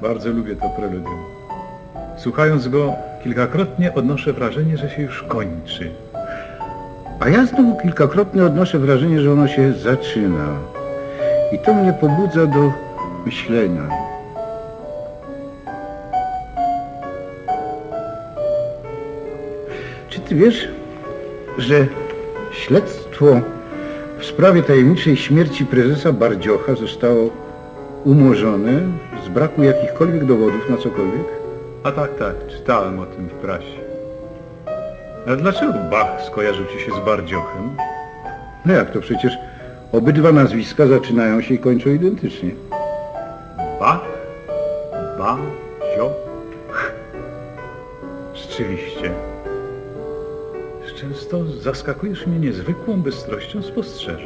Bardzo lubię to preludium. Słuchając go, kilkakrotnie odnoszę wrażenie, że się już kończy. A ja znowu kilkakrotnie odnoszę wrażenie, że ono się zaczyna. I to mnie pobudza do myślenia. Czy ty wiesz, że śledztwo w sprawie tajemniczej śmierci prezesa Bardziocha zostało umorzone z braku jakichkolwiek dowodów na cokolwiek? A tak, czytałem o tym w prasie. Ale dlaczego Bach skojarzył ci się z Bardziochem? No jak to przecież obydwa nazwiska zaczynają się i kończą identycznie. Bach? Badzioch? Rzeczywiście. Często zaskakujesz mnie niezwykłą bystrością spostrzeżeń.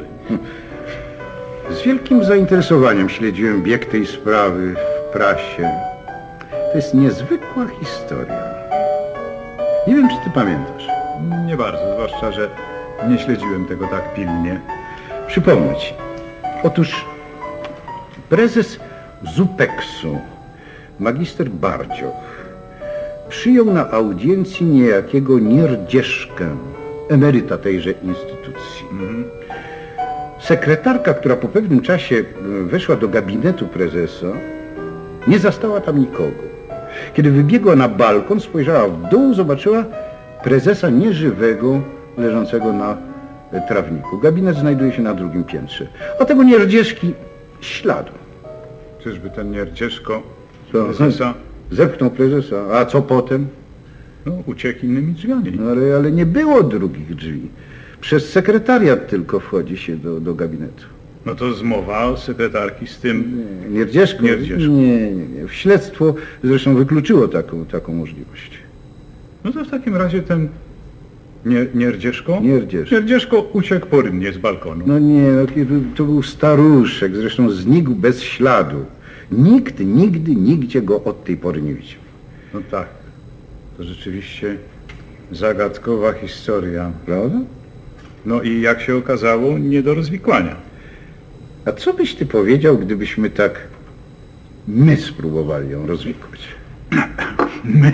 Z wielkim zainteresowaniem śledziłem bieg tej sprawy w prasie. To jest niezwykła historia. Nie wiem, czy ty pamiętasz. Nie bardzo, zwłaszcza, że nie śledziłem tego tak pilnie. Przypomnę ci. Otóż prezes Zupeksu, magister Bardzioch, przyjął na audiencji niejakiego Nierdzieszkę, emeryta tejże instytucji. Sekretarka, która po pewnym czasie weszła do gabinetu prezesa, nie zastała tam nikogo. Kiedy wybiegła na balkon, spojrzała w dół, zobaczyła prezesa nieżywego, leżącego na trawniku. Gabinet znajduje się na drugim piętrze. A tego Nierdzieszki śladu. Czyżby ten Nierdzieszko prezesa zepchnął prezesa. A co potem? No, uciekł innymi drzwiami. No, ale nie było drugich drzwi. Przez sekretariat tylko wchodzi się do gabinetu. No to zmowa sekretarki z tym... Nierdzieszko? Nie. Śledztwo zresztą wykluczyło taką możliwość. No to w takim razie ten Nierdzieszko? Nierdzieszko uciekł porynnie z balkonu. No nie, to był staruszek, zresztą znikł bez śladu. Nikt nigdy, nigdzie go od tej pory nie widział. No tak, to rzeczywiście zagadkowa historia. Prawda? No i jak się okazało, nie do rozwikłania. A co byś ty powiedział, gdybyśmy my spróbowali ją rozwikłać? My?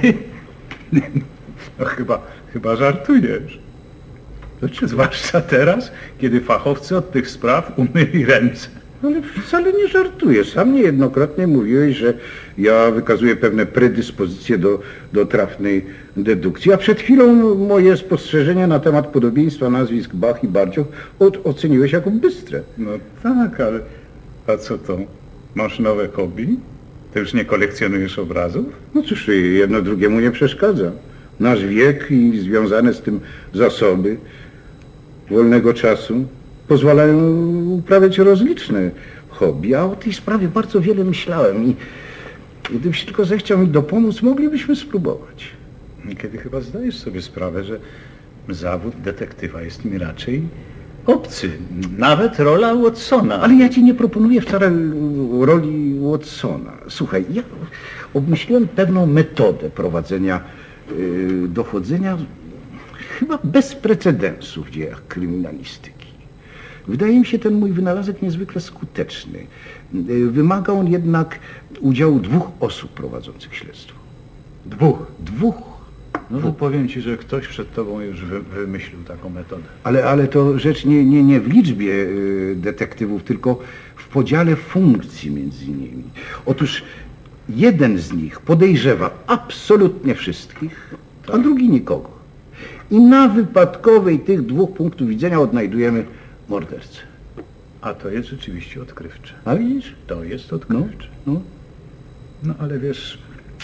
No chyba żartujesz. Zwłaszcza teraz, kiedy fachowcy od tych spraw umyli ręce. Ale wcale nie żartuję. Sam niejednokrotnie mówiłeś, że ja wykazuję pewne predyspozycje do trafnej dedukcji, a przed chwilą moje spostrzeżenia na temat podobieństwa nazwisk Bach i Bardzioch oceniłeś jako bystre. No tak, ale a co to? Masz nowe hobby? Ty już nie kolekcjonujesz obrazów? No cóż, jedno drugiemu nie przeszkadza. Nasz wiek i związane z tym zasoby wolnego czasu pozwalają uprawiać rozliczne hobby, a o tej sprawie bardzo wiele myślałem i gdybyś tylko zechciał mi dopomóc, moglibyśmy spróbować. Kiedy chyba zdajesz sobie sprawę, że zawód detektywa jest mi raczej obcy. Nawet rola Watsona. Ale ja ci nie proponuję wcale roli Watsona. Słuchaj, ja obmyśliłem pewną metodę prowadzenia dochodzenia chyba bez precedensu w dziejach kryminalistyki. Wydaje mi się ten mój wynalazek niezwykle skuteczny. Wymaga on jednak udziału 2 osób prowadzących śledztwo. 2? 2. No to powiem ci, że ktoś przed tobą już wymyślił taką metodę. Ale to rzecz nie w liczbie detektywów, tylko w podziale funkcji między nimi. Otóż jeden z nich podejrzewa absolutnie wszystkich, a drugi nikogo. I na wypadkowej tych 2 punktów widzenia odnajdujemy mordercę. A to jest rzeczywiście odkrywcze. A widzisz? To jest odkrywcze. No ale wiesz,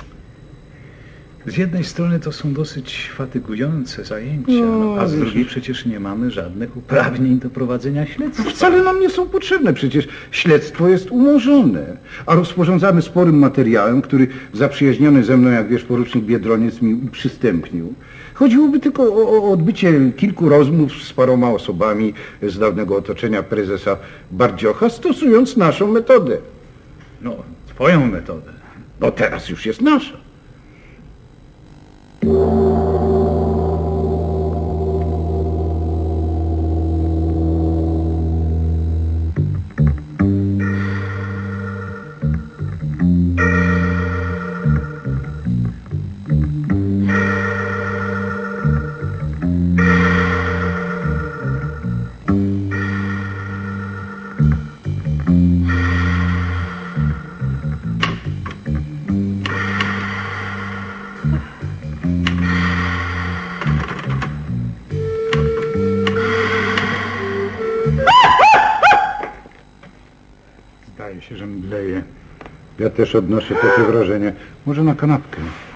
z jednej strony to są dosyć fatygujące zajęcia, a z drugiej przecież nie mamy żadnych uprawnień do prowadzenia śledztwa. Wcale nam nie są potrzebne, przecież śledztwo jest umorzone, a rozporządzamy sporym materiałem, który zaprzyjaźniony ze mną, jak wiesz, porucznik Biedroniec mi przystępnił. Chodziłoby tylko o odbycie kilku rozmów z paroma osobami z dawnego otoczenia prezesa Bardziocha, stosując naszą metodę. No, twoją metodę. No teraz już jest nasza. mdleje. Ja też odnoszę takie wrażenie. Może na kanapkę.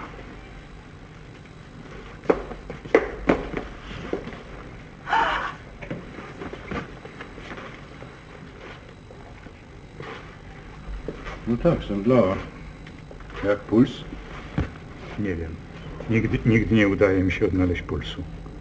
No tak, zemdlała. Jak puls? Nie wiem. Nigdy nie udaje mi się odnaleźć pulsu.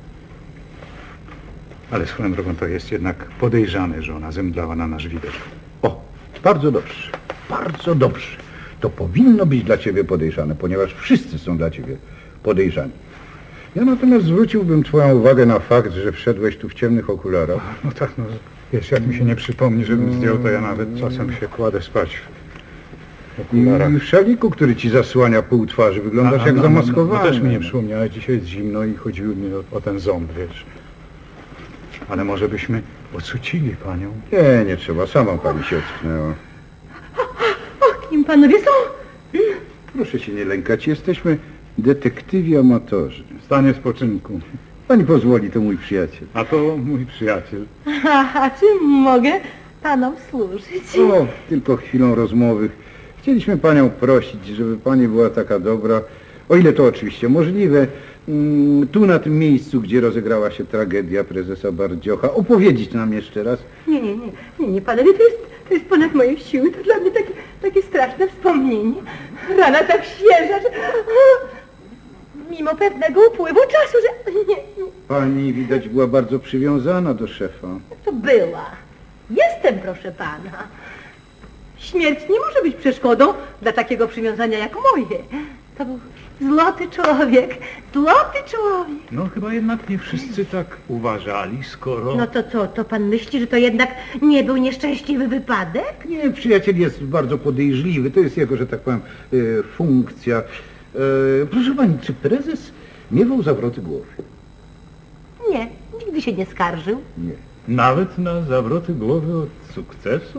Ale swoją drogą to jest jednak podejrzane, że ona zemdlała na nasz widok. O, bardzo dobrze. Bardzo dobrze. To powinno być dla ciebie podejrzane, ponieważ wszyscy są dla ciebie podejrzani. Ja natomiast zwróciłbym twoją uwagę na fakt, że wszedłeś tu w ciemnych okularach. No tak, no wiesz, jak mi się nie przypomni, żebym zdjął, to ja nawet czasem się kładę spać w okularach. I w szaliku, który ci zasłania pół twarzy, wyglądasz jak zamaskowany. No też mi nie przypomniał, ale dzisiaj jest zimno i chodziło mi o ten ząb, wiesz. Ale może byśmy ocucili panią? Nie trzeba, sama pani się ocknęła. O, kim panowie są? Proszę się nie lękać, jesteśmy detektywi amatorzy. W stanie spoczynku. Pani pozwoli, to mój przyjaciel. A to mój przyjaciel. A czym mogę panom służyć? O, tylko chwilą rozmowy. Chcieliśmy panią prosić, żeby pani była taka dobra, o ile to oczywiście możliwe, tu na tym miejscu, gdzie rozegrała się tragedia prezesa Bardziocha, opowiedzieć nam jeszcze raz. Nie, panowie, to jest ponad moje siły. To dla mnie takie straszne wspomnienie. Rana tak świeża, że mimo pewnego upływu czasu, że nie. Pani widać była bardzo przywiązana do szefa. To była. Jestem, proszę pana. Śmierć nie może być przeszkodą dla takiego przywiązania jak moje. To był złoty człowiek. No chyba jednak nie wszyscy tak uważali, skoro... No to co, to pan myśli, że to jednak nie był nieszczęśliwy wypadek? Nie, przyjaciel jest bardzo podejrzliwy, to jest jego, że tak powiem, funkcja. Proszę pani, czy prezes miewał zawroty głowy? Nie, nigdy się nie skarżył. Nie. Nawet na zawroty głowy od sukcesu?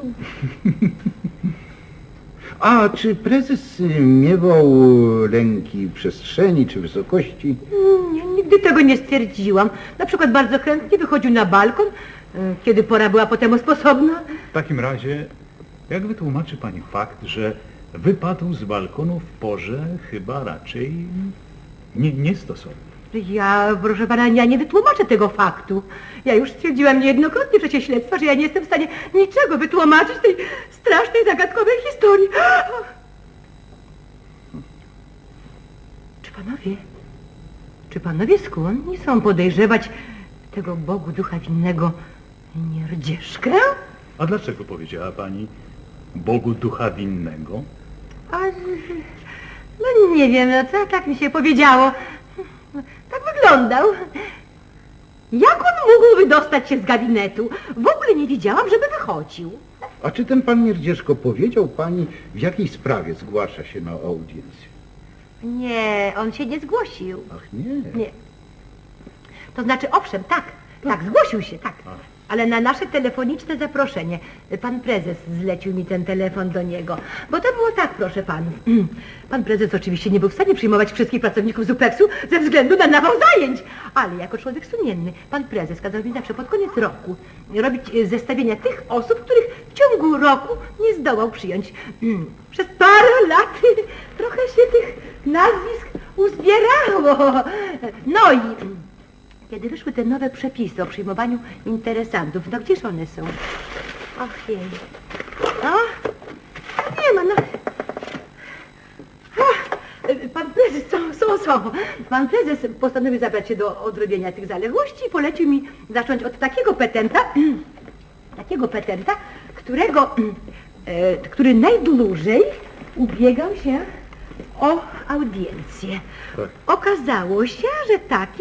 A czy prezes miewał lęki przestrzeni czy wysokości? Nie, nigdy tego nie stwierdziłam. Na przykład bardzo chętnie wychodził na balkon, kiedy pora była po temu sposobna. W takim razie, jak wytłumaczy pani fakt, że wypadł z balkonu w porze chyba raczej niestosownej? Ja, proszę pana, ja nie wytłumaczę tego faktu. Ja już stwierdziłam niejednokrotnie w czasie śledztwa, że ja nie jestem w stanie niczego wytłumaczyć tej strasznej, zagadkowej historii. Czy panowie skłonni są podejrzewać tego Bogu ducha winnego Nierdzieszkę? A dlaczego powiedziała pani Bogu ducha winnego? No nie wiem, no co tak mi się powiedziało. Tak wyglądał. Jak on mógł wydostać się z gabinetu? W ogóle nie widziałam, żeby wychodził. A czy ten pan Nierdzieszko powiedział pani, w jakiej sprawie zgłasza się na audiencję? Nie, on się nie zgłosił. Ach nie. Nie. To znaczy, owszem, tak, zgłosił się, tak. Ale na nasze telefoniczne zaproszenie pan prezes zlecił mi ten telefon do niego. Bo to było tak, proszę panów. Pan prezes oczywiście nie był w stanie przyjmować wszystkich pracowników Zuplexu ze względu na nawał zajęć. Ale jako człowiek sumienny, pan prezes kazał mi zawsze pod koniec roku robić zestawienia tych osób, których w ciągu roku nie zdołał przyjąć. Przez parę lat trochę się tych nazwisk uzbierało. No i... kiedy wyszły te nowe przepisy o przyjmowaniu interesantów, no gdzież one są? Och jej. No, nie ma, no. Pan prezes, są. Pan prezes postanowił zabrać się do odrobienia tych zaległości i polecił mi zacząć od takiego petenta, który najdłużej ubiegał się o audiencję. Tak. Okazało się, że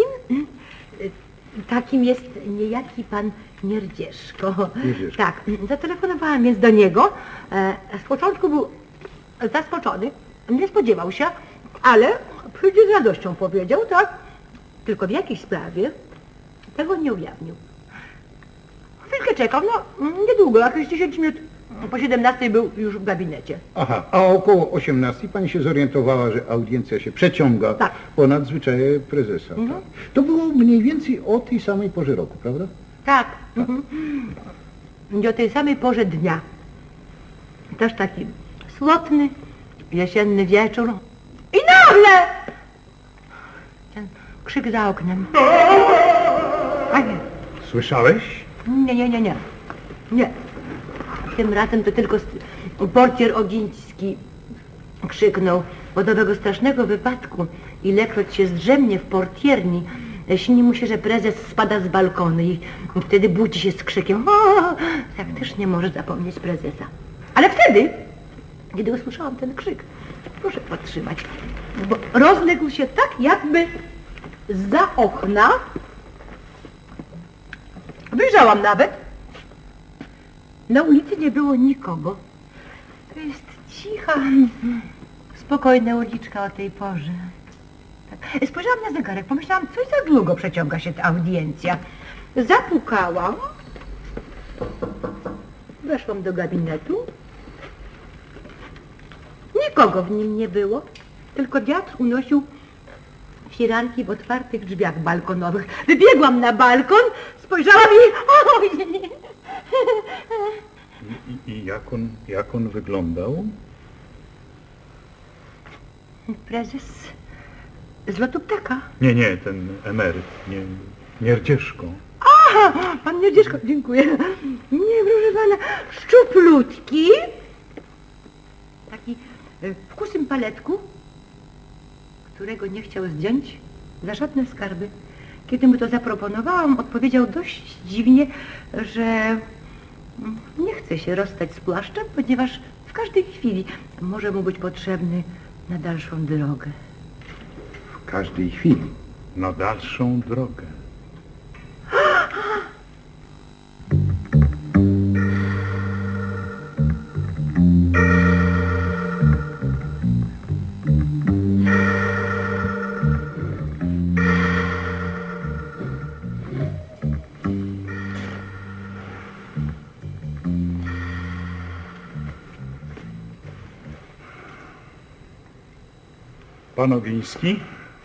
takim jest niejaki pan Nierdzieszko. Tak, zatelefonowałam więc do niego. Z początku był zaskoczony, nie spodziewał się, ale przyjdzie z radością powiedział, tak. Tylko w jakiejś sprawie tego nie ujawnił. Chwilkę czekał, no niedługo, jakieś 10 minut po 17 był już w gabinecie. Aha, a około 18 pani się zorientowała, że audiencja się przeciąga ponad zwyczaje prezesa. Tak? To było mniej więcej o tej samej porze roku, prawda? Tak. I o tej samej porze dnia. Też taki Słotny, jesienny wieczór i nagle ten krzyk za oknem. A nie. Słyszałeś? Nie. Tym razem to tylko portier Ogiński krzyknął. Bo do owego strasznego wypadku, ilekroć się zdrzemnie w portierni, śni mu się, że prezes spada z balkonu i wtedy budzi się z krzykiem. Tak też nie może zapomnieć prezesa. Ale wtedy, kiedy usłyszałam ten krzyk, proszę podtrzymać, bo rozległ się tak jakby zza okna. Wyjrzałam nawet. Na ulicy nie było nikogo. To jest cicha, spokojna uliczka o tej porze. Tak. Spojrzałam na zegarek, pomyślałam, coś za długo przeciąga się ta audiencja. Zapukałam. Weszłam do gabinetu. Nikogo w nim nie było, tylko wiatr unosił firanki w otwartych drzwiach balkonowych. Wybiegłam na balkon, spojrzałam i... I jak on wyglądał? Prezes z lotu ptaka. Nie, ten emeryt, Nierdzieszko. Aha, pan Nierdzieszko, dziękuję. Nie, proszę pana, szczuplutki, taki w kusym paletku, którego nie chciał zdjąć za żadne skarby. Kiedy mu to zaproponowałam, odpowiedział dość dziwnie, że nie chce się rozstać z płaszczem, ponieważ w każdej chwili może mu być potrzebny na dalszą drogę. W każdej chwili. Na dalszą drogę. Pan Ogiński?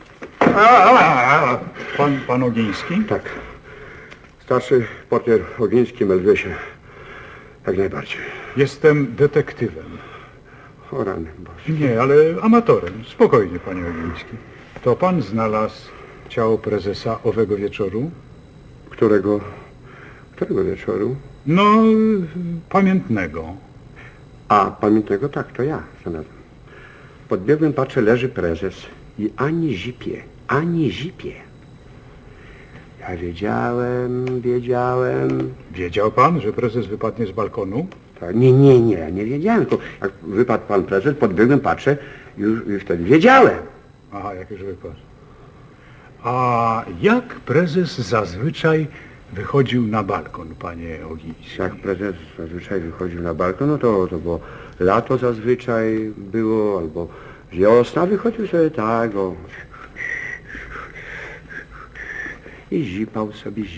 Pan Ogiński? Tak. Starszy portier Ogiński melduje się jak najbardziej. Jestem detektywem. O rany Boże. Nie, ale amatorem. Spokojnie, panie Ogiński. To pan znalazł ciało prezesa owego wieczoru? Którego wieczoru? No, pamiętnego. A, pamiętnego? Tak, to ja znalazłem. Podbiegłem, patrzę, leży prezes i ani zipie. Ja wiedziałem. Wiedział pan, że prezes wypadnie z balkonu? Tak, nie wiedziałem. Tylko jak wypadł pan prezes, podbiegłem, patrzę, już wtedy wiedziałem. Aha, jak już wypadł. A jak prezes zazwyczaj wychodził na balkon, panie Ogiński? Jak prezes zazwyczaj wychodził na balkon, no to było lato zazwyczaj było, albo wiosna, wychodził sobie tak, i zipał.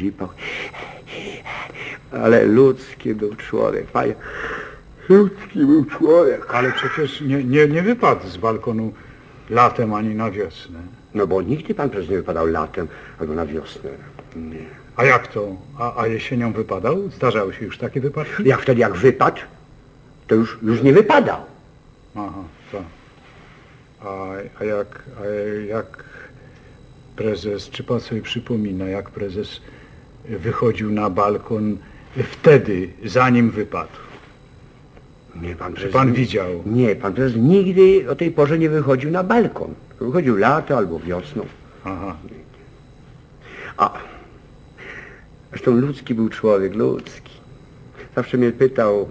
Ale ludzki był człowiek, panie. Ludzki był człowiek. Ale przecież nie wypadł z balkonu latem ani na wiosnę. No bo nigdy pan prezes nie wypadał latem albo na wiosnę. Nie. A jak to? A jesienią wypadał? Zdarzały się już takie wypadki? Jak wypadł, to już nie wypadał. Aha, tak. A jak prezes, czy pan sobie przypomina, jak prezes wychodził na balkon wtedy, zanim wypadł? Nie, pan prezes, czy pan widział? Nie, pan prezes nigdy o tej porze nie wychodził na balkon. Wychodził lato albo wiosną. Aha. A zresztą ludzki był człowiek, ludzki. Zawsze mnie pytał,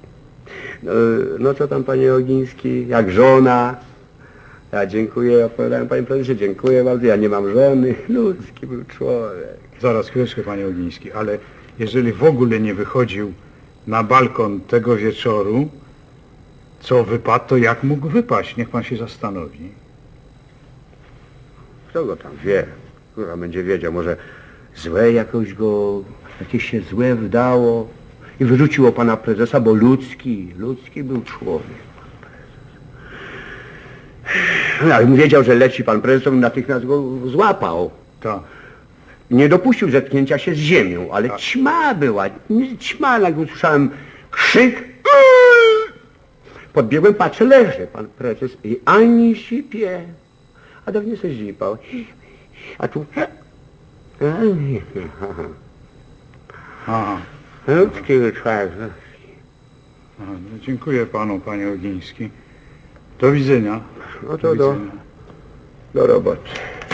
no co tam, panie Ogiński, jak żona? Ja dziękuję, opowiadałem, panie prezesie, dziękuję bardzo, ja nie mam żony. Ludzki był człowiek. Zaraz, chwileczkę, panie Ogiński, ale jeżeli w ogóle nie wychodził na balkon tego wieczoru, co wypadł, to jak mógł wypaść? Niech pan się zastanowi. Kto go tam wie? Kurwa będzie wiedział, może złe jakieś się złe wdało i wyrzuciło pana prezesa, bo ludzki był człowiek. No, ale wiedział, że leci pan prezes, to natychmiast go złapał. Tak. Nie dopuścił zetknięcia się z ziemią, ale ćma była, jak usłyszałem krzyk, Podbiegłem, patrzę, leży pan prezes i ani sipie. A dawniej se zipał. A tu... Aha. Ludzki człowiek. No, dziękuję panu, panie Ogiński. Do widzenia. No to do roboty.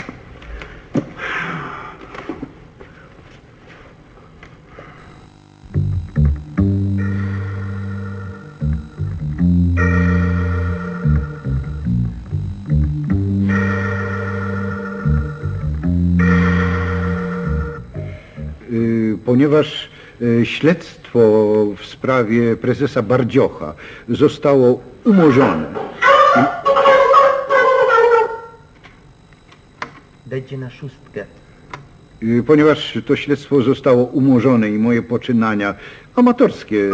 Ponieważ śledztwo w sprawie prezesa Bardziocha zostało umorzone. Dajcie na 6. Ponieważ to śledztwo zostało umorzone i moje poczynania amatorskie...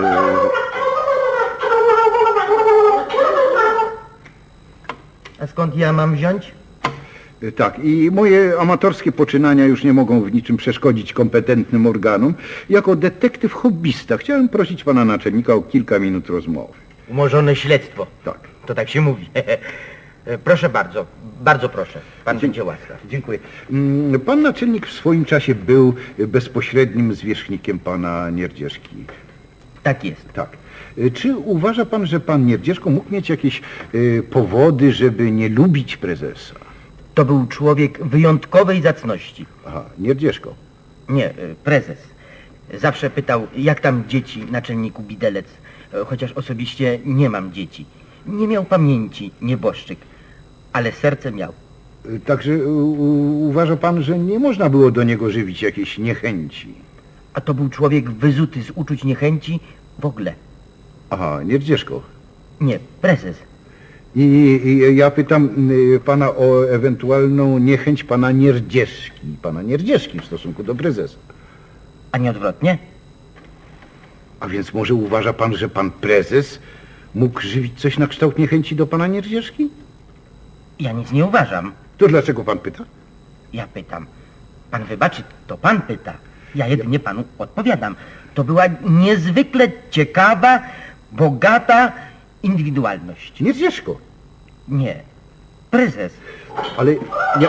A skąd ja mam wziąć? Tak, i moje amatorskie poczynania już nie mogą w niczym przeszkodzić kompetentnym organom. Jako detektyw hobbysta chciałem prosić pana naczelnika o kilka minut rozmowy. Umorzone śledztwo. Tak. To tak się mówi. Proszę bardzo, bardzo proszę. Pan będzie łaskaw. Dziękuję. Pan naczelnik w swoim czasie był bezpośrednim zwierzchnikiem pana Nierdzieszki. Tak jest. Tak. Czy uważa pan, że pan Nierdzieszko mógł mieć jakieś powody, żeby nie lubić prezesa? To był człowiek wyjątkowej zacności. Aha, Nierdzieszko. Nie, prezes. Zawsze pytał, jak tam dzieci, naczelniku Bidelec, chociaż osobiście nie mam dzieci. Nie miał pamięci, nieboszczyk, ale serce miał. Także uważa pan, że nie można było do niego żywić jakiejś niechęci? A to był człowiek wyzuty z uczuć niechęci w ogóle. Aha, Nierdzieszko. Nie, prezes. I ja pytam pana o ewentualną niechęć pana Nierdzieszki w stosunku do prezesa. A nie odwrotnie? A więc może uważa pan, że pan prezes mógł żywić coś na kształt niechęci do pana Nierdzieszki? Ja nic nie uważam. To dlaczego pan pyta? Ja pytam. Pan wybaczy, to pan pyta. Ja jedynie panu odpowiadam. To była niezwykle ciekawa, bogata indywidualność. Nierdzieszko. Nie, prezes. Ale ja...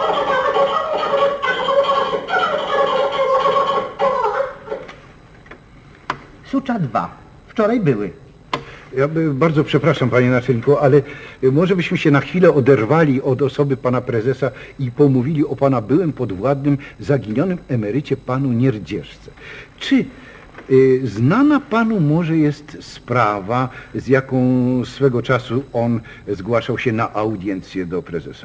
Sucza 2. Wczoraj były. Ja bardzo przepraszam, panie naczelniku, ale może byśmy się na chwilę oderwali od osoby pana prezesa i pomówili o pana byłym podwładnym, zaginionym emerycie panu Nierdzieszce. Czy znana panu może jest sprawa, z jaką swego czasu on zgłaszał się na audiencję do prezesa?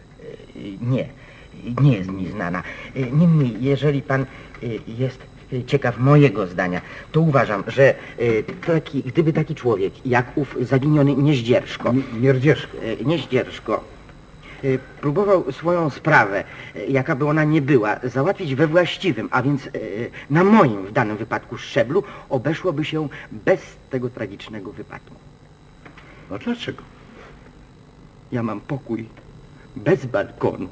Nie jest mi znana. Niemniej, jeżeli pan jest ciekaw mojego zdania, to uważam, że gdyby taki człowiek jak ów zaginiony Nieździerszko... Nieździerszko próbował swoją sprawę, jaka by ona nie była, załatwić we właściwym, a więc na moim w danym wypadku szczeblu, obeszłoby się bez tego tragicznego wypadku. A dlaczego? Ja mam pokój bez balkonu.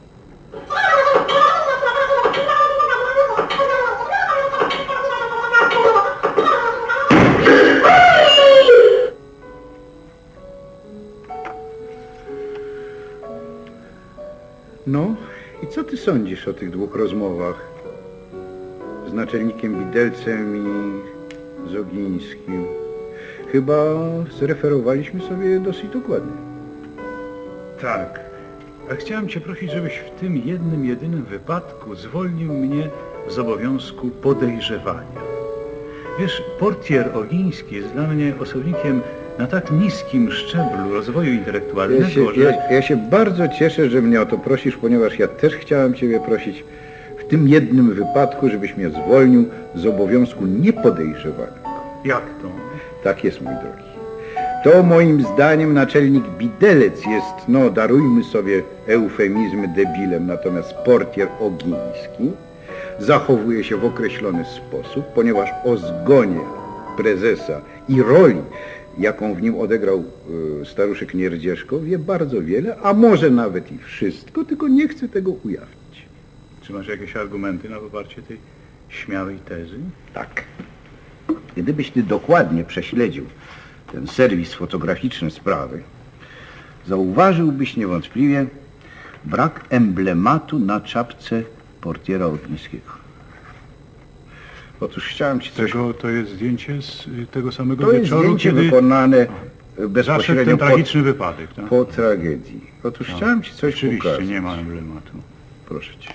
No, i co ty sądzisz o tych dwóch rozmowach z naczelnikiem Bidelcem i z Ogińskim? Chyba zreferowaliśmy sobie dosyć dokładnie. Tak. A chciałem cię prosić, żebyś w tym jednym, jedynym wypadku zwolnił mnie z obowiązku podejrzewania. Wiesz, portier Ogiński jest dla mnie osobnikiem na tak niskim szczeblu rozwoju intelektualnego, Ja się bardzo cieszę, że mnie o to prosisz, ponieważ ja też chciałem ciebie prosić w tym jednym wypadku, żebyś mnie zwolnił z obowiązku niepodejrzewania. Jak to? Tak jest, mój drogi. To moim zdaniem naczelnik Bidelec jest, no darujmy sobie eufemizmy, debilem, natomiast portier Ogiński zachowuje się w określony sposób, ponieważ o zgonie prezesa i roli, jaką w nim odegrał staruszek Nierdzieszko, wie bardzo wiele, a może nawet i wszystko, tylko nie chce tego ujawnić. Czy masz jakieś argumenty na poparcie tej śmiałej tezy? Tak. Gdybyś ty dokładnie prześledził ten serwis fotograficzny sprawy, zauważyłbyś niewątpliwie brak emblematu na czapce portiera Ogińskiego. Otóż chciałem ci coś... To jest zdjęcie z tego samego To jest wieczoru, zdjęcie kiedy wykonane zaszedł bezpośrednio ten tragiczny wypadek. Tak? po tragedii. Otóż chciałem ci coś Oczywiście, pokazać. nie ma emblematu. Proszę cię.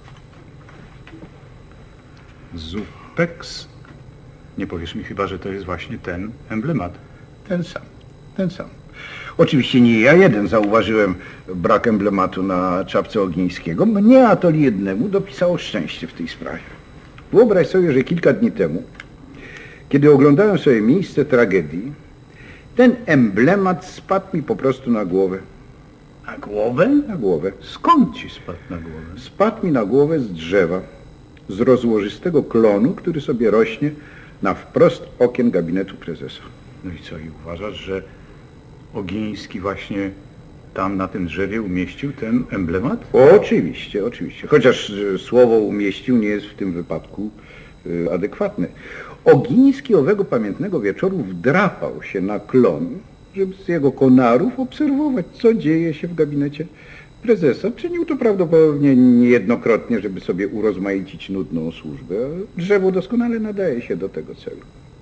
Zupex. Nie powiesz mi chyba, że to jest właśnie ten emblemat. Ten sam, ten sam. Oczywiście nie ja jeden zauważyłem brak emblematu na czapce Ogińskiego. Mnie, a to jednemu, dopisało szczęście w tej sprawie. Wyobraź sobie, że kilka dni temu, kiedy oglądałem sobie miejsce tragedii, ten emblemat spadł mi po prostu na głowę. Na głowę? Na głowę. Skąd ci spadł na głowę? Spadł mi na głowę z drzewa, z rozłożystego klonu, który sobie rośnie na wprost okien gabinetu prezesa. No i co, i uważasz, że Ogiński właśnie tam na tym drzewie umieścił ten emblemat? Oczywiście, oczywiście. Chociaż słowo umieścił nie jest w tym wypadku adekwatne. Ogiński owego pamiętnego wieczoru wdrapał się na klon, żeby z jego konarów obserwować, co dzieje się w gabinecie prezesa. Czynił to prawdopodobnie niejednokrotnie, żeby sobie urozmaicić nudną służbę. A drzewo doskonale nadaje się do tego celu.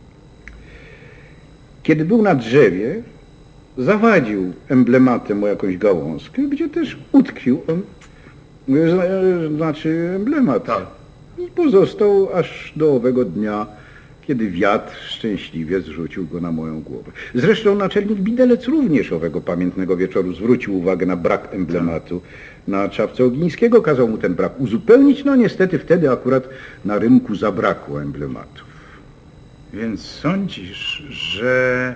Kiedy był na drzewie, zawadził emblematem o jakąś gałązkę, gdzie też utkwił on, znaczy emblemat. Tak. I pozostał aż do owego dnia, kiedy wiatr szczęśliwie zrzucił go na moją głowę. Zresztą naczelnik Widelec również owego pamiętnego wieczoru zwrócił uwagę na brak emblematu na czapce Ogińskiego. Kazał mu ten brak uzupełnić. No niestety wtedy akurat na rynku zabrakło emblematów. Więc sądzisz, że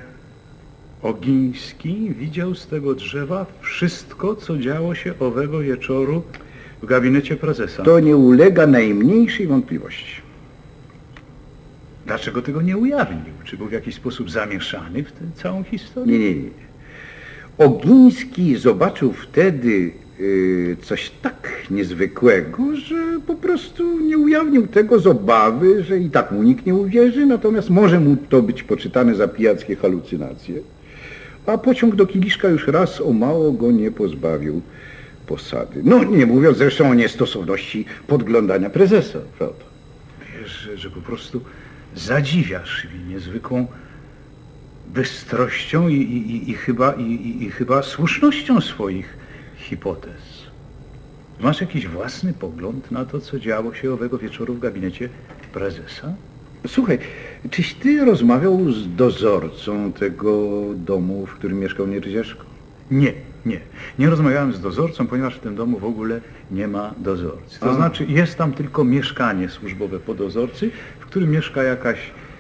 Ogiński widział z tego drzewa wszystko, co działo się owego wieczoru w gabinecie prezesa? To nie ulega najmniejszej wątpliwości. Dlaczego tego nie ujawnił? Czy był w jakiś sposób zamieszany w tę całą historię? Nie. Ogiński zobaczył wtedy coś tak niezwykłego, że po prostu nie ujawnił tego z obawy, że i tak mu nikt nie uwierzy, natomiast może mu to być poczytane za pijackie halucynacje. A pociąg do Kieliszka już raz o mało go nie pozbawił posady. No nie mówiąc zresztą o niestosowności podglądania prezesa, prawda? Wiesz, że po prostu zadziwiasz mnie niezwykłą bystrością i chyba słusznością swoich hipotez. Masz jakiś własny pogląd na to, co działo się owego wieczoru w gabinecie prezesa? Słuchaj, czyś ty rozmawiał z dozorcą tego domu, w którym mieszkał Nierdzieszko? Nie rozmawiałem z dozorcą, ponieważ w tym domu w ogóle nie ma dozorcy. To znaczy jest tam tylko mieszkanie służbowe po dozorcy, w którym mieszka jakaś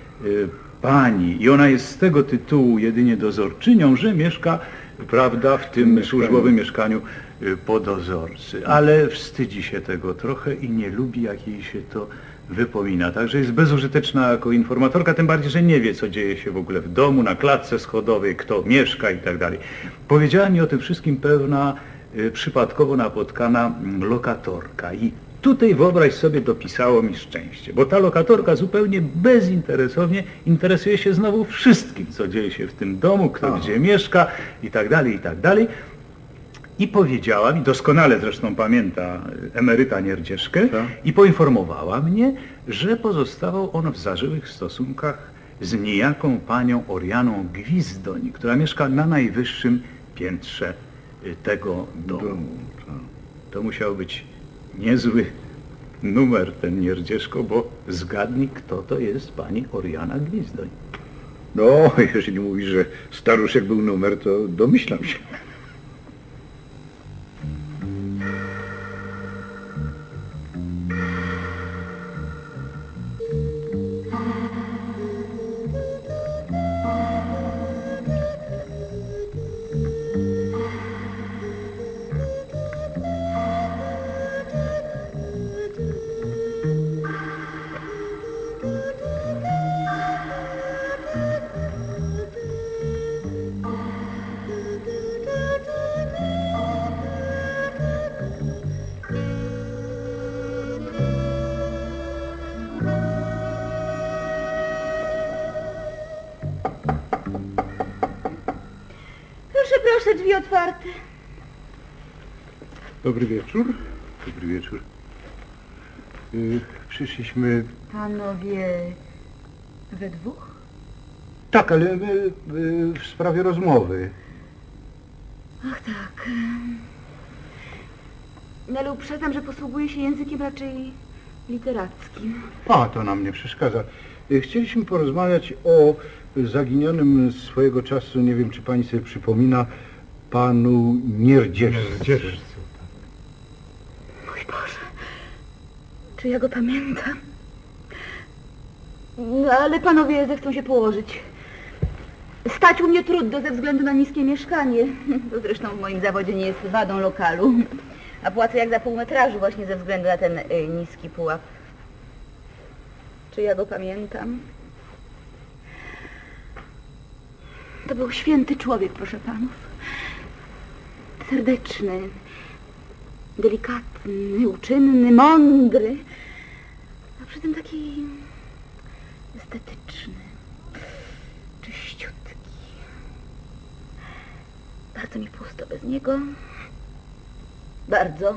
pani i ona jest z tego tytułu jedynie dozorczynią, że mieszka, prawda, w tym służbowym mieszkaniu po dozorcy. Ale wstydzi się tego trochę i nie lubi, jak jej się to wypomina. Także jest bezużyteczna jako informatorka, tym bardziej, że nie wie, co dzieje się w ogóle w domu, na klatce schodowej, kto mieszka i tak dalej. Powiedziała mi o tym wszystkim pewna przypadkowo napotkana lokatorka i tutaj, wyobraź sobie, dopisało mi szczęście, bo ta lokatorka zupełnie bezinteresownie interesuje się znowu wszystkim, co dzieje się w tym domu, kto gdzie mieszka i tak dalej, i tak dalej. I powiedziała mi, doskonale zresztą pamięta emeryta Nierdzieszkę, i poinformowała mnie, że pozostawał on w zażyłych stosunkach z niejaką panią Orianą Gwizdoń, która mieszka na najwyższym piętrze tego domu. To musiał być niezły numer ten Nierdzieszko, bo zgadnij, kto to jest pani Oriana Gwizdoń. No, jeżeli mówisz, że staruszek był numer, to domyślam się. Proszę, drzwi otwarte. Dobry wieczór. Dobry wieczór. Przyszliśmy... Panowie we dwóch? Tak, ale w sprawie rozmowy. Ach tak. Ale uprzedzam, że posługuję się językiem raczej literackim. A, to nam nie przeszkadza. Chcieliśmy porozmawiać o zaginionym swojego czasu, nie wiem, czy pani sobie przypomina, panu Nierdzieżcu. Mój Boże, czy ja go pamiętam? No, ale panowie zechcą się położyć. Stać u mnie trudno ze względu na niskie mieszkanie. To zresztą w moim zawodzie nie jest wadą lokalu. A płacę jak za półmetrażu właśnie ze względu na ten niski pułap. Czy ja go pamiętam? To był święty człowiek, proszę panów. Serdeczny, delikatny, uczynny, mądry, a przy tym taki estetyczny, czyściutki. Bardzo mi pusto bez niego. Bardzo.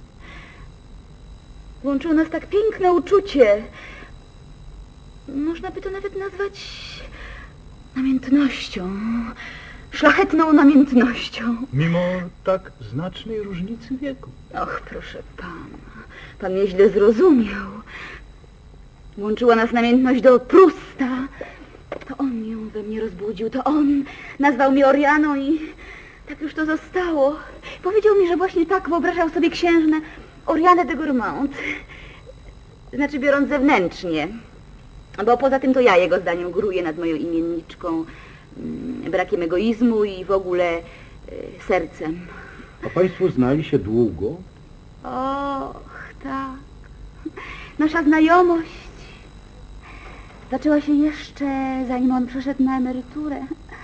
Łączyło nas tak piękne uczucie. Można by to nawet nazwać namiętnością. Szlachetną namiętnością. Mimo tak znacznej różnicy wieku. Och, proszę pana. Pan mnie źle zrozumiał. Łączyła nas namiętność do Prusta. To on ją we mnie rozbudził. To on nazwał mnie Orianą i tak już to zostało. Powiedział mi, że właśnie tak wyobrażał sobie księżnę Orianę de Gourmont. Znaczy biorąc zewnętrznie. Bo poza tym to ja jego zdaniem góruję nad moją imienniczką. Brakiem egoizmu i w ogóle sercem. A państwo znali się długo? Och, tak. Nasza znajomość zaczęła się jeszcze zanim on przeszedł na emeryturę.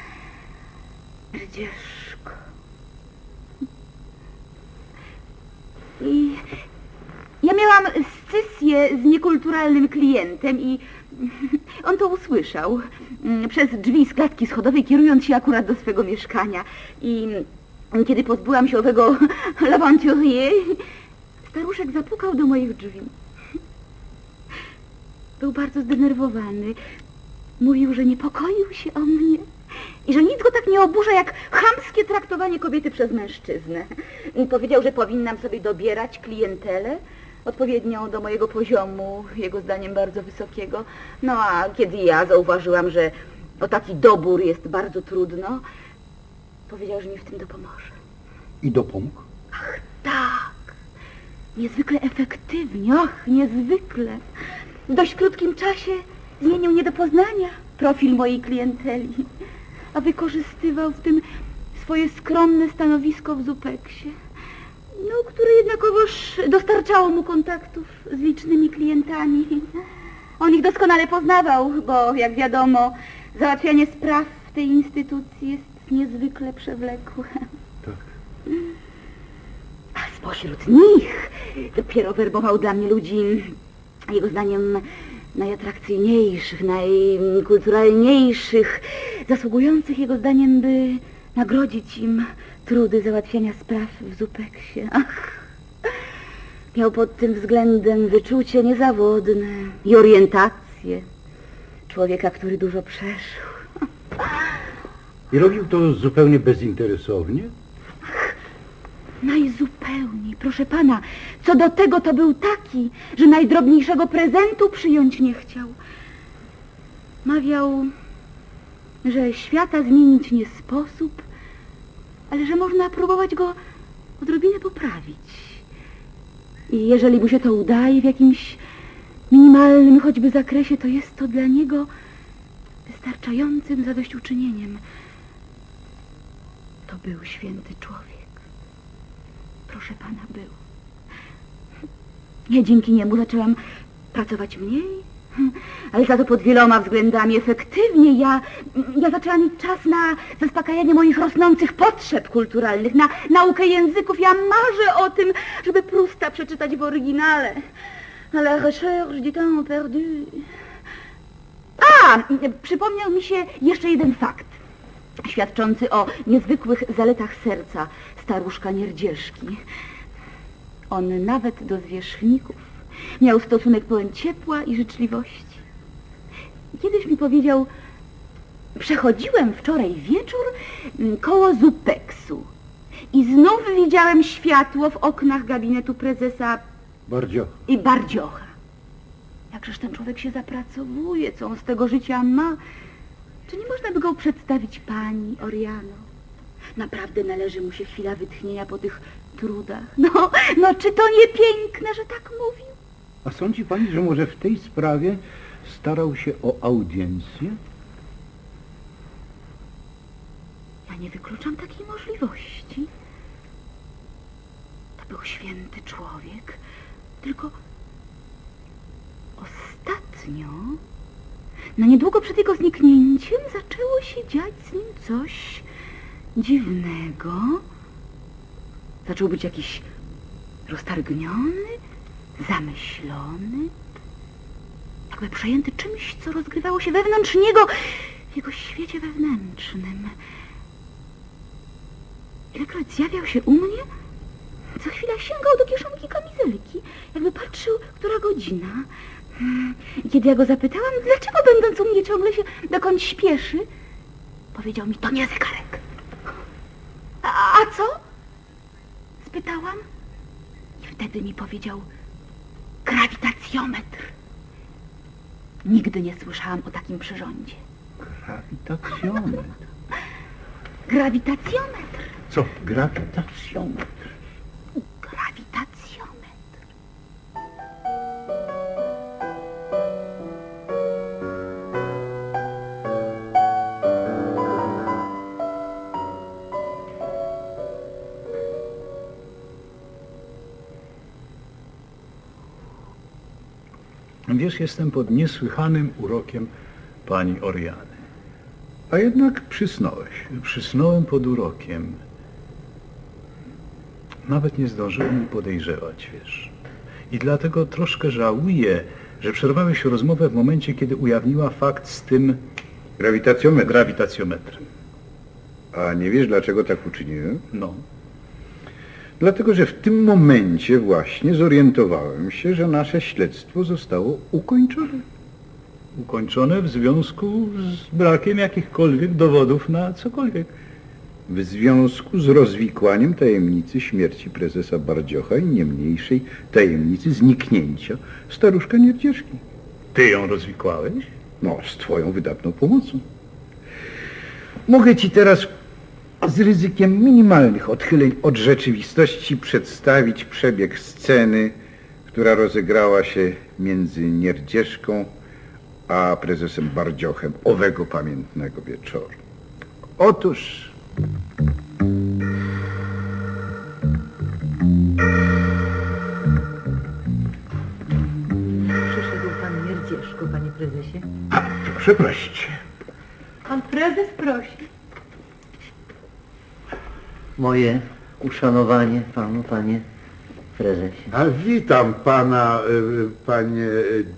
Rdzieżko. I ja miałam scysję z niekulturalnym klientem i on to usłyszał przez drzwi z klatki schodowej, kierując się akurat do swego mieszkania. I kiedy pozbyłam się owego l'aventurier, staruszek zapukał do moich drzwi. Był bardzo zdenerwowany. Mówił, że niepokoił się o mnie i że nic go tak nie oburza jak chamskie traktowanie kobiety przez mężczyznę. Powiedział, że powinnam sobie dobierać klientelę odpowiednią do mojego poziomu, jego zdaniem bardzo wysokiego. No a kiedy ja zauważyłam, że o taki dobór jest bardzo trudno, powiedział, że mi w tym dopomoże. I dopomógł? Ach, tak. Niezwykle efektywnie, niezwykle. W dość krótkim czasie zmienił nie do poznania profil mojej klienteli, a wykorzystywał w tym swoje skromne stanowisko w Zupeksie, no, które jednakowoż dostarczało mu kontaktów z licznymi klientami. On ich doskonale poznawał, bo jak wiadomo, załatwianie spraw w tej instytucji jest niezwykle przewlekłe. Tak. A spośród nich dopiero werbował dla mnie ludzi, jego zdaniem, najatrakcyjniejszych, najkulturalniejszych, zasługujących jego zdaniem, by nagrodzić im trudy załatwiania spraw w Zupeksie. Ach, miał pod tym względem wyczucie niezawodne i orientację człowieka, który dużo przeszł. I robił to zupełnie bezinteresownie? Najzupełniej, proszę pana. Co do tego to był taki, że najdrobniejszego prezentu przyjąć nie chciał. Mawiał, że świata zmienić nie sposób, ale że można próbować go odrobinę poprawić. I jeżeli mu się to udaje w jakimś minimalnym choćby zakresie, to jest to dla niego wystarczającym zadośćuczynieniem. To był święty człowiek. Proszę pana, był. Ja dzięki niemu zaczęłam pracować mniej, ale za to pod wieloma względami efektywnie. Ja zaczęłam mieć czas na zaspokajanie moich rosnących potrzeb kulturalnych, na naukę języków. Ja marzę o tym, żeby Prusta przeczytać w oryginale. A la recherche du temps perdu. A! Przypomniał mi się jeszcze jeden fakt. świadczący o niezwykłych zaletach serca staruszka Nierdzieszki. On nawet do zwierzchników miał stosunek pełen ciepła i życzliwości. Kiedyś mi powiedział: przechodziłem wczoraj wieczór koło Zupeksu i znów widziałem światło w oknach gabinetu prezesa Bardziocha. Jakżeż ten człowiek się zapracowuje, co on z tego życia ma? Czy nie można by go przedstawić pani Oriano? Naprawdę należy mu się chwila wytchnienia po tych trudach. No, czy to nie piękne, że tak mówił? A sądzi pani, że może w tej sprawie starał się o audiencję? Ja nie wykluczam takiej możliwości. To był święty człowiek, tylko ostatnio, niedługo przed jego zniknięciem, zaczęło się dziać z nim coś dziwnego. Zaczął być jakiś roztargniony, zamyślony, jakby przejęty czymś, co rozgrywało się wewnątrz niego, w jego świecie wewnętrznym. Ilekroć zjawiał się u mnie, co chwila sięgał do kieszonki kamizelki, jakby patrzył, która godzina. I kiedy ja go zapytałam, dlaczego będąc u mnie ciągle się dokąd śpieszy, powiedział mi: to nie zegarek. A co? Spytałam. I wtedy mi powiedział: grawitacjometr. Nigdy nie słyszałam o takim przyrządzie. Grawitacjometr? Grawitacjometr. Co? Grawitacjometr? Grawitacjometr. Wiesz, jestem pod niesłychanym urokiem pani Oriany. A jednak przysnąłeś. Przysnąłem pod urokiem. Nawet nie zdążyłem podejrzewać, wiesz. I dlatego troszkę żałuję, że przerwałeś rozmowę w momencie, kiedy ujawniła fakt z tym grawitacjometrem. A nie wiesz, dlaczego tak uczyniłem? No. Dlatego, że w tym momencie właśnie zorientowałem się, że nasze śledztwo zostało ukończone. Ukończone w związku z brakiem jakichkolwiek dowodów na cokolwiek. W związku z rozwikłaniem tajemnicy śmierci prezesa Bardziocha i nie mniejszej tajemnicy zniknięcia staruszka Nierdzieszki. Ty ją rozwikłałeś? No, z twoją wydatną pomocą. Mogę ci teraz z ryzykiem minimalnych odchyleń od rzeczywistości przedstawić przebieg sceny, która rozegrała się między Nierdzieszką a prezesem Bardziochem owego pamiętnego wieczoru. Otóż Przyszedł pan Nierdzieszko, panie prezesie. proszę prosić. Pan prezes prosi. Moje uszanowanie panu, panie prezesie. A witam pana, panie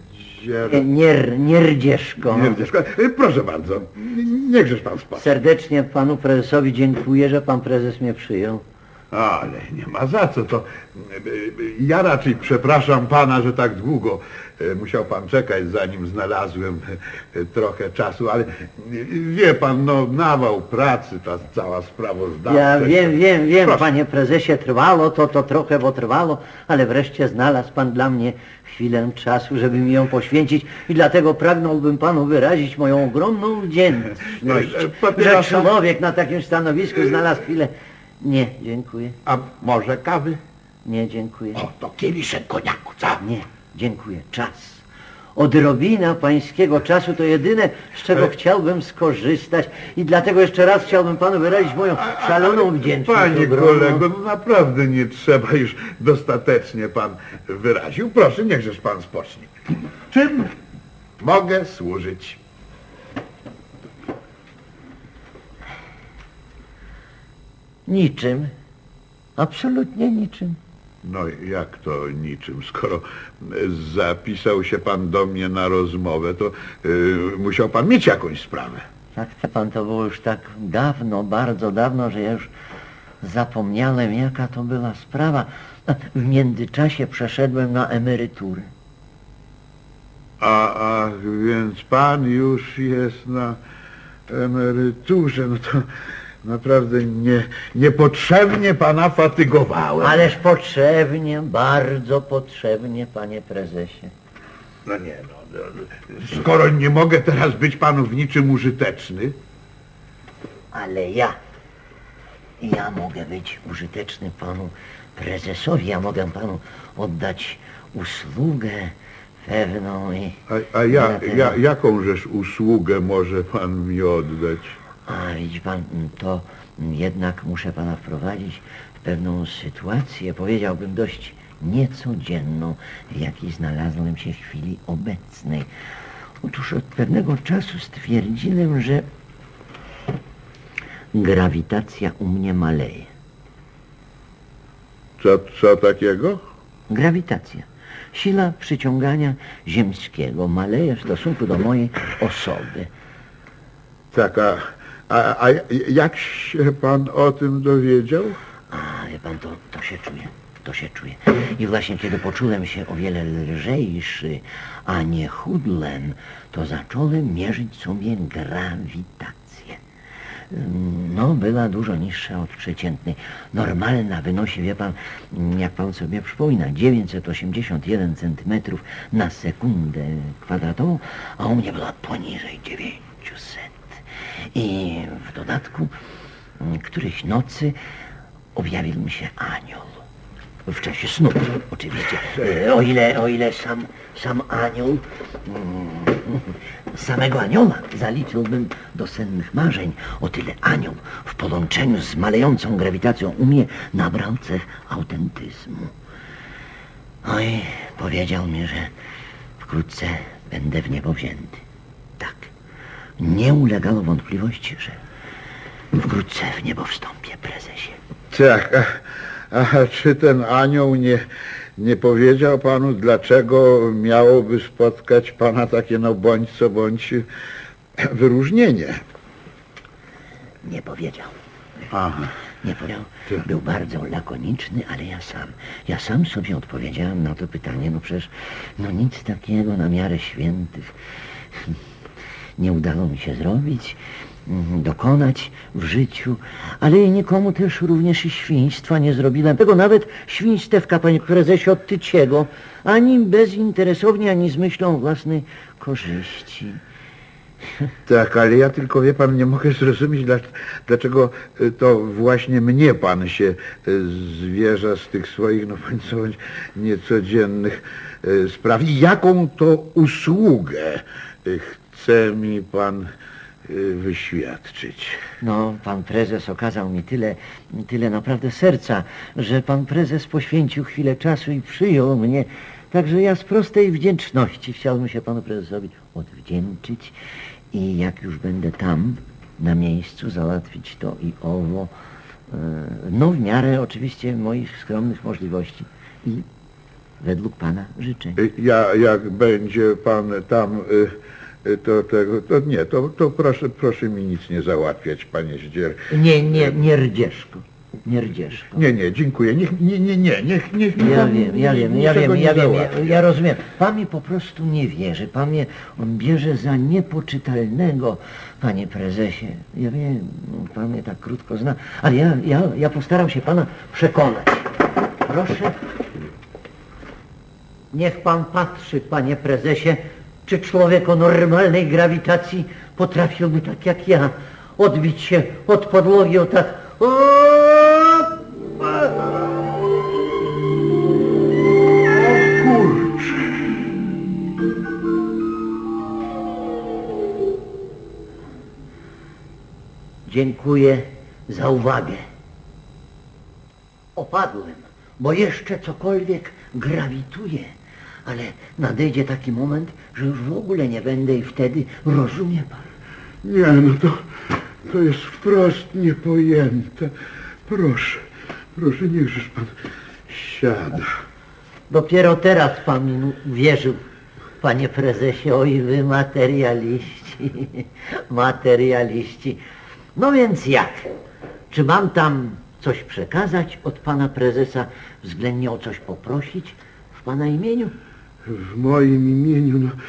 Nierdzieszko. Nierdzieszko. Proszę bardzo, niechżeż pan spadł. Serdecznie panu prezesowi dziękuję, że pan prezes mnie przyjął. Ale nie ma za co, to ja raczej przepraszam pana, że tak długo musiał pan czekać, zanim znalazłem trochę czasu, ale wie pan, no nawał pracy, ta cała sprawozdawczość. Ja wiem, Proszę. panie prezesie, trwało to trochę, bo trwało, ale wreszcie znalazł pan dla mnie chwilę czasu, żeby mi ją poświęcić i dlatego pragnąłbym panu wyrazić moją ogromną wdzięczność, że człowiek na takim stanowisku znalazł chwilę. Nie, dziękuję. A może kawy? Nie, dziękuję. O, to kieliszek koniaku, co? Nie, dziękuję. Czas. Odrobina pańskiego czasu to jedyne, z czego chciałbym skorzystać i dlatego jeszcze raz chciałbym panu wyrazić moją szaloną wdzięczność. Panie kolego, no naprawdę nie trzeba, już dostatecznie pan wyraził. Proszę, niechżeż pan spocznie. Czym mogę służyć? Niczym. Absolutnie niczym. No jak to niczym? Skoro zapisał się pan do mnie na rozmowę, to musiał pan mieć jakąś sprawę. Tak, pan, to było już tak dawno, bardzo dawno, że ja już zapomniałem, jaka to była sprawa. W międzyczasie przeszedłem na emeryturę. A więc pan już jest na emeryturze, no to naprawdę niepotrzebnie pana fatygowałem. Ależ potrzebnie, bardzo potrzebnie, panie prezesie. No nie, no, skoro nie mogę teraz być panu w niczym użyteczny. Ale ja mogę być użyteczny panu prezesowi, ja mogę panu oddać usługę pewną i... Jakążeż usługę może pan mi oddać? A widzi pan, to jednak muszę pana wprowadzić w pewną sytuację, powiedziałbym dość niecodzienną, w jakiej znalazłem się w chwili obecnej. Otóż od pewnego czasu stwierdziłem, że grawitacja u mnie maleje. Co takiego? Grawitacja. Siła przyciągania ziemskiego maleje w stosunku do mojej osoby. Tak, a jak się pan o tym dowiedział? A wie pan, to się czuje. I właśnie kiedy poczułem się o wiele lżejszy, a nie chudłem, to zacząłem mierzyć sobie grawitację. No, była dużo niższa od przeciętnej. Normalna wynosi, wie pan, jak pan sobie przypomina, 981 centymetrów na sekundę kwadratową, a u mnie była poniżej 900. I w dodatku którejś nocy objawił mi się anioł. W czasie snu, oczywiście. O ile sam anioł, samego anioła zaliczyłbym do sennych marzeń, o tyle anioł w połączeniu z malejącą grawitacją u mnie nabrał cech autentyzmu. No i powiedział mi, że wkrótce będę w niebo wzięty. Tak, nie ulegało wątpliwości, że wkrótce w niebo wstąpię, prezesie. Tak, a czy ten anioł nie powiedział panu, dlaczego miałoby spotkać pana takie, no bądź co bądź, wyróżnienie? Nie powiedział. Aha. Nie powiedział. Był bardzo lakoniczny, ale ja sam sobie odpowiedziałem na to pytanie. No przecież, nic takiego na miarę świętych nie udało mi się zrobić, dokonać w życiu, ale nikomu też również i świństwa nie zrobiłem. Tego nawet świństewka, panie prezesie, od tyciego, ani bezinteresownie, ani z myślą własnej korzyści. Tak, ale ja tylko, wie pan, nie mogę zrozumieć, dlaczego to właśnie mnie pan się zwierza z tych swoich, no bądź co bądź niecodziennych spraw. I jaką to usługę chce mi pan wyświadczyć? No, pan prezes okazał mi tyle naprawdę serca, że pan prezes poświęcił chwilę czasu i przyjął mnie. Także ja z prostej wdzięczności chciałbym się panu prezesowi odwdzięczyć i jak już będę tam, na miejscu, załatwić to i owo, no w miarę oczywiście moich skromnych możliwości i według pana życzeń. Jak będzie pan tam, to proszę mi nic nie załatwiać, panie Zdzier. Nie rdzieżko. Nie rdzieżko. Nie, dziękuję. Niech Ja rozumiem. Pan mi po prostu nie wierzy. Pan mnie bierze za niepoczytalnego, panie prezesie. Ja wiem, pan mnie tak krótko zna, ale ja postaram się pana przekonać. Proszę. Niech pan patrzy, panie prezesie, czy człowiek o normalnej grawitacji potrafiłby tak jak ja odbić się od podłogi o tak... Dziękuję za uwagę. Opadłem, bo jeszcze cokolwiek grawituje, ale nadejdzie taki moment, że już w ogóle nie będę i wtedy rozumie pan. Nie, no to jest wprost niepojęte. Proszę, niechżeż pan siada. Dopiero teraz pan mi uwierzył, panie prezesie, oj wy materialiści. Materialiści. No więc jak? Czy mam tam coś przekazać od pana prezesa, względnie o coś poprosić w pana imieniu? W moim imieniu, no...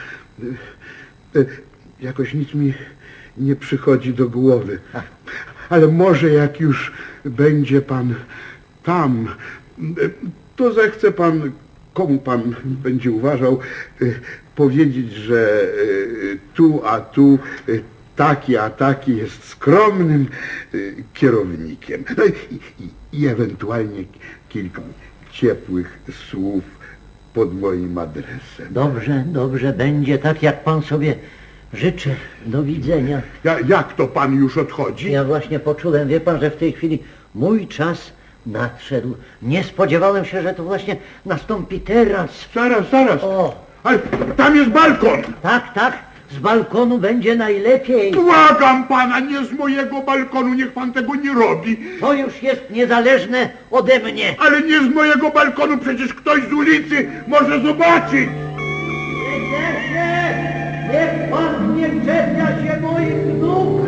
Jakoś nic mi nie przychodzi do głowy. Ale może jak już będzie pan tam, to zechce pan, komu pan będzie uważał, powiedzieć, że tu a tu taki a taki jest skromnym kierownikiem. No i ewentualnie kilka ciepłych słów pod moim adresem. Dobrze, dobrze, będzie tak, jak pan sobie życzy. Do widzenia. Jak to pan już odchodzi? Ja właśnie poczułem, wie pan, że w tej chwili mój czas nadszedł. Nie spodziewałem się, że to właśnie nastąpi teraz. Zaraz. O! Ale tam jest balkon! Tak, z balkonu będzie najlepiej. Błagam pana, nie z mojego balkonu, niech pan tego nie robi. To już jest niezależne ode mnie. Ale nie z mojego balkonu, przecież ktoś z ulicy może zobaczyć. Niech pan nie czepia się moich nóg!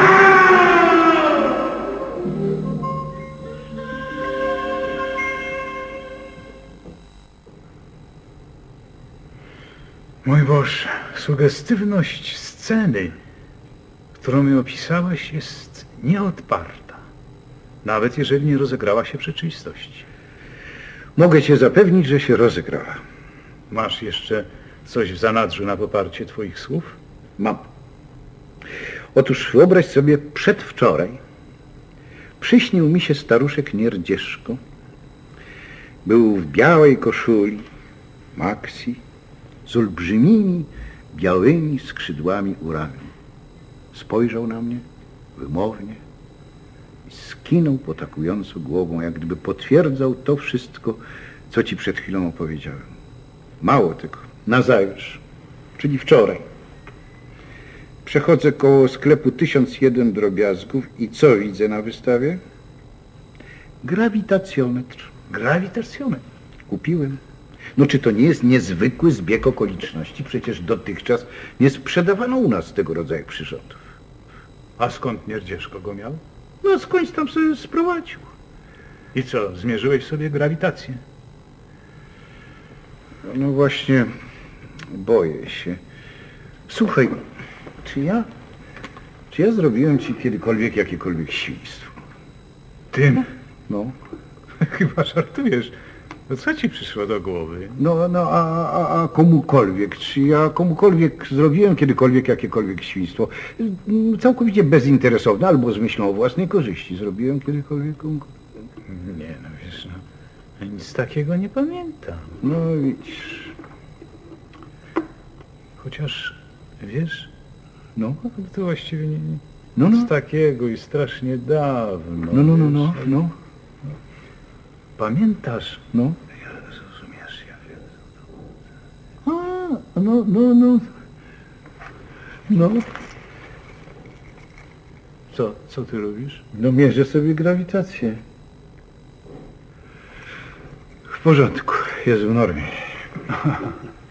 Mój Boże, sugestywność sceny, którą mi opisałeś, jest nieodparta, nawet jeżeli nie rozegrała się w rzeczywistości. Mogę cię zapewnić, że się rozegrała. Masz jeszcze coś w zanadrzu na poparcie twoich słów? Mam. Otóż wyobraź sobie, przedwczoraj przyśnił mi się staruszek Nierdzieszko. Był w białej koszuli, maksi, z olbrzymimi, białymi skrzydłami u ramion. Spojrzał na mnie wymownie i skinął potakująco głową, jak gdyby potwierdzał to wszystko, co ci przed chwilą opowiedziałem. Mało tego, nazajutrz, czyli wczoraj, przechodzę koło sklepu 1001 drobiazgów i co widzę na wystawie? Grawitacjometr. Grawitacjometr. Kupiłem. No czy to nie jest niezwykły zbieg okoliczności? Przecież dotychczas nie sprzedawano u nas tego rodzaju przyrządów. A skąd Nierdzieszko go miał? No skądś tam sobie sprowadził. I co, zmierzyłeś sobie grawitację? No właśnie, boję się. Słuchaj, czy ja zrobiłem ci kiedykolwiek jakiekolwiek świństwo? Tym? No. Chyba żartujesz. No co ci przyszło do głowy? A komukolwiek, czy ja komukolwiek zrobiłem kiedykolwiek jakiekolwiek świństwo? Całkowicie bezinteresowne albo z myślą o własnej korzyści zrobiłem kiedykolwiek komukolwiek? Nie, no wiesz, no, nic takiego nie pamiętam. No widzisz. Chociaż, wiesz, No. to właściwie nie No. nic takiego i strasznie dawno. No. Pamiętasz? No. Rozumiesz, ja wiem. No. Co ty robisz? No mierzę sobie grawitację. W porządku, jest w normie.